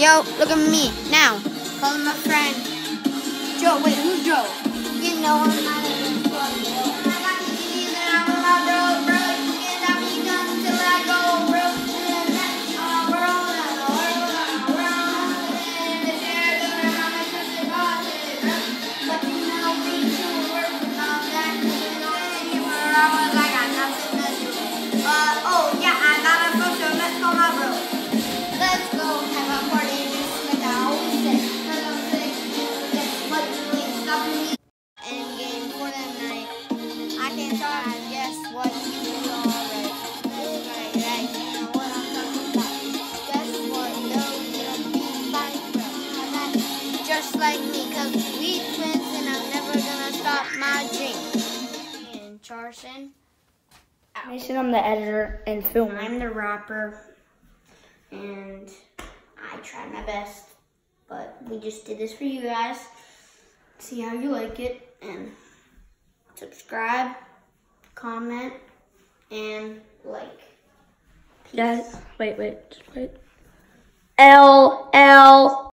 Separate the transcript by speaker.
Speaker 1: Yo, look at me now. Calling my friend Joe. Wait, who's Joe? You know I'm not even fun, bro. I got the keys and I'm on my bro. And I'll be done till I go, bro. And that's all, bro. And the share going on my sister got it, bro. But you know, we two working on that. You know, anywhere I was, I got nothing to do. Oh, yeah, I got a photo. Let's call my bro. Let's go have a party just like I always say. Cause I'm sick, that's what you ain't stopping me. Endgame for the night. I can try, guess what you alright. Right, you know what I'm talking about. Guess what, yo, you don't be fine, bro. Just like me, cause we twins and I'm never gonna stop my dream. And Charson.
Speaker 2: Mason, I'm the editor and filmer.
Speaker 1: I'm the rapper. And I tried my best, but we just did this for you guys. See how you like it, and subscribe, comment, and like.
Speaker 2: Yes. Wait. L.